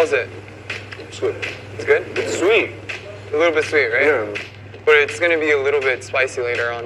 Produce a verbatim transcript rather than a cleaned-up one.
How's it? It's good. It's good? It's sweet. A little bit sweet, right? Yeah. But it's gonna be a little bit spicy later on.